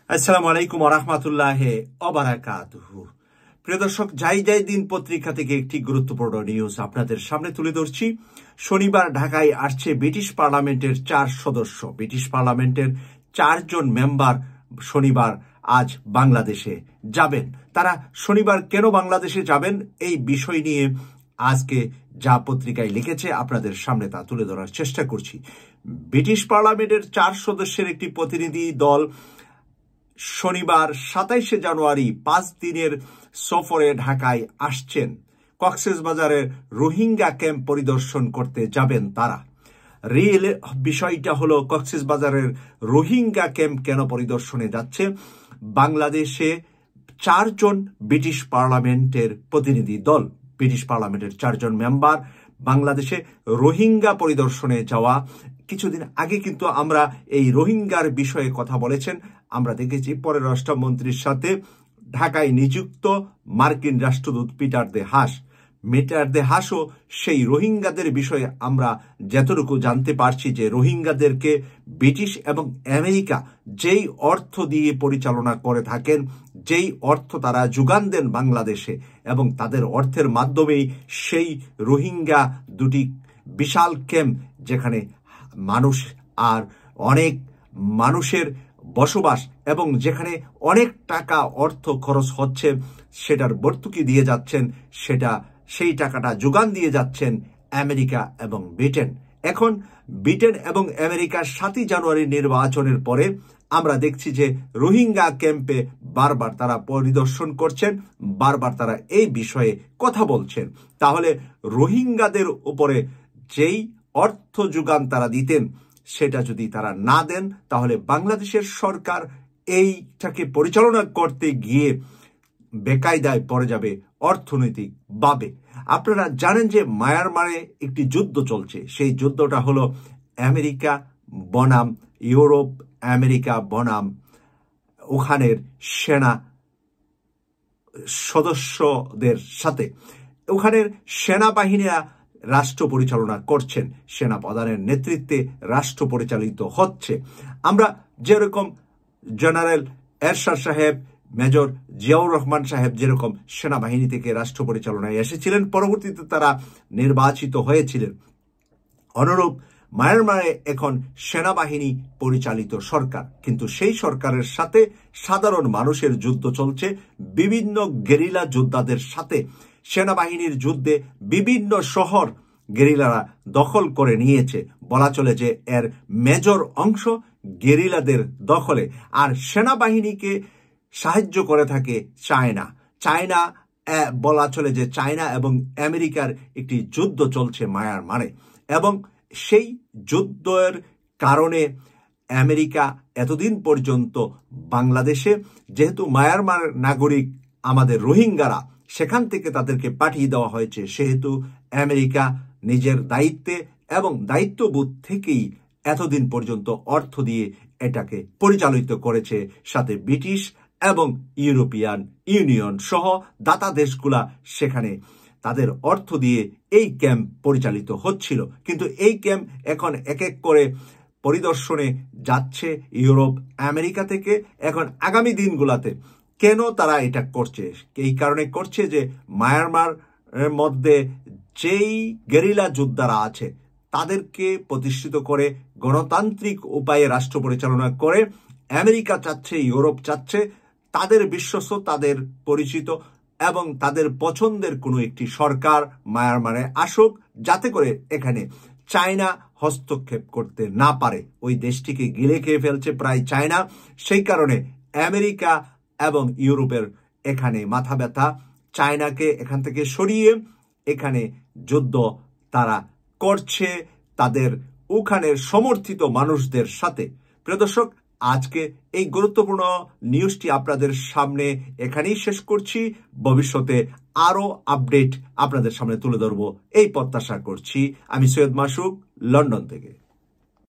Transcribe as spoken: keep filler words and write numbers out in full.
আসসালামু আলাইকুম ওয়া রাহমাতুল্লাহি ওয়া বারাকাতুহু। প্রিয় দর্শক, যাই যাই দিন পত্রিকা থেকে একটি গুরুত্বপূর্ণ নিউজ আপনাদের সামনে তুলে ধরছি। শনিবার ঢাকায় আসছে ব্রিটিশ পার্লামেন্টের চার সদস্য। ব্রিটিশ পার্লামেন্টের চারজন মেম্বার শনিবার আজ বাংলাদেশে যাবেন। তারা শনিবার কেন বাংলাদেশে যাবেন এই বিষয় নিয়ে আজকে যা পত্রিকায় লিখেছে আপনাদের সামনে তা তুলে ধরার চেষ্টা করছি। ব্রিটিশ পার্লামেন্টের চার সদস্যের একটি প্রতিনিধি দল শনিবার সাতাইশে জানুয়ারি পাঁচ দিনের সফরে ঢাকায় আসছেন। কক্সবাজারের রোহিঙ্গা ক্যাম্প পরিদর্শন করতে যাবেন তারা। রিয়েল বিষয়টা হলো, কক্সবাজারের রোহিঙ্গা ক্যাম্প কেন পরিদর্শনে যাচ্ছে? বাংলাদেশে চারজন ব্রিটিশ পার্লামেন্টের প্রতিনিধি দল, ব্রিটিশ পার্লামেন্টের চারজন মেম্বার বাংলাদেশে রোহিঙ্গা পরিদর্শনে যাওয়া। কিছুদিন আগে কিন্তু আমরা এই রোহিঙ্গার বিষয়ে কথা বলেছেন। আমরা দেখেছি পররাষ্ট্রমন্ত্রীর সাথে ঢাকায় নিযুক্ত মার্কিন রাষ্ট্রদূত পিটার দে হাস মিটার দে হাসও সেই রোহিঙ্গাদের বিষয়ে আমরা যতটুকু জানতে পারছি যে রোহিঙ্গাদেরকে ব্রিটিশ এবং আমেরিকা যেই অর্থ দিয়ে পরিচালনা করে থাকেন, যেই অর্থ তারা যোগান দেন বাংলাদেশে, এবং তাদের অর্থের মাধ্যমেই সেই রোহিঙ্গা দুটি বিশাল ক্যাম্প, যেখানে মানুষ আর অনেক মানুষের বসবাস এবং যেখানে অনেক টাকা অর্থ খরচ হচ্ছে, সেটার ভর্তুকি দিয়ে যাচ্ছেন, সেটা সেই টাকাটা যোগান দিয়ে যাচ্ছেন আমেরিকা এবং ব্রিটেন। এখন ব্রিটেন এবং আমেরিকার সাতই জানুয়ারি নির্বাচনের পরে আমরা দেখছি যে রোহিঙ্গা ক্যাম্পে বারবার তারা পরিদর্শন করছেন, বারবার তারা এই বিষয়ে কথা বলছেন। তাহলে রোহিঙ্গাদের উপরে যেই অর্থ যোগান তারা দিতেন সেটা যদি তারা না দেন, তাহলে বাংলাদেশের সরকার এইটাকে পরিচালনা করতে গিয়ে বেকায়দায় পড়ে যাবে অর্থনৈতিকভাবে। আপনারা জানেন যে মায়ানমারে একটি যুদ্ধ চলছে। সেই যুদ্ধটা হলো আমেরিকা বনাম ইউরোপ, আমেরিকা বনাম ওখানের সেনা সদস্যদের সাথে। ওখানের সেনাবাহিনীরা রাষ্ট্র পরিচালনা করছেন, সেনা প্রধানের নেতৃত্বে রাষ্ট্র পরিচালিত হচ্ছে। আমরা যেরকম জেনারেল এরশাদ সাহেব, মেজর জিয়াউর রহমান সাহেব যেরকম সেনাবাহিনী থেকে রাষ্ট্র পরিচালনায় এসেছিলেন, পরবর্তীতে তারা নির্বাচিত হয়েছিলেন, অনুরূপ মায়ানমারে এখন সেনাবাহিনী পরিচালিত সরকার। কিন্তু সেই সরকারের সাথে সাধারণ মানুষের যুদ্ধ চলছে, বিভিন্ন গেরিলা যোদ্ধাদের সাথে। সেনাবাহিনীর যুদ্ধে বিভিন্ন শহর গেরিলারা দখল করে নিয়েছে। বলা চলে যে এর মেজর অংশ গেরিলাদের দখলে। আর সেনাবাহিনীকে সাহায্য করে থাকে চায়না। চায়না বলা চলে যে চায়না এবং আমেরিকার একটি যুদ্ধ চলছে মায়ানমারে, এবং সেই যুদ্ধের কারণে আমেরিকা এতদিন পর্যন্ত বাংলাদেশে, যেহেতু মায়ানমার নাগরিক আমাদের রোহিঙ্গারা, সেখান থেকে তাদেরকে পাঠিয়ে দেওয়া হয়েছে, সেহেতু আমেরিকা নিজের দায়িত্বে এবং দায়িত্ববোধ থেকেই এতদিন পর্যন্ত অর্থ দিয়ে এটাকে পরিচালিত করেছে। সাথে ব্রিটিশ এবং ইউরোপিয়ান ইউনিয়ন সহ দাতা দেশগুলা সেখানে তাদের অর্থ দিয়ে এই ক্যাম্প পরিচালিত হচ্ছিল। কিন্তু এই ক্যাম্প এখন এক এক করে পরিদর্শনে যাচ্ছে ইউরোপ, আমেরিকা থেকে। এখন আগামী দিনগুলাতে কেন তারা এটা করছে? এই কারণে করছে যে মায়ানমারের মধ্যে যেই গেরিলা যোদ্ধারা আছে তাদেরকে প্রতিষ্ঠিত করে গণতান্ত্রিক উপায়ে রাষ্ট্র পরিচালনা করে আমেরিকা চাচ্ছে, ইউরোপ চাচ্ছে তাদের বিশ্বস্ত, তাদের পরিচিত এবং তাদের পছন্দের কোনো একটি সরকার মায়ানমারে আসুক, যাতে করে এখানে চায়না হস্তক্ষেপ করতে না পারে। ওই দেশটিকে গিলে খেয়ে ফেলছে প্রায় চায়না। সেই কারণে আমেরিকা এবং ইউরোপের এখানে মাথা ব্যথা, চায়নাকে এখান থেকে সরিয়ে এখানে যুদ্ধ তারা করছে তাদের ওখানের সমর্থিত মানুষদের সাথে। প্রিয় দর্শক, আজকে এই গুরুত্বপূর্ণ নিউজটি আপনাদের সামনে এখানেই শেষ করছি। ভবিষ্যতে আরো আপডেট আপনাদের সামনে তুলে ধরবো এই প্রত্যাশা করছি। আমি সৈয়দ মাসুক, লন্ডন থেকে।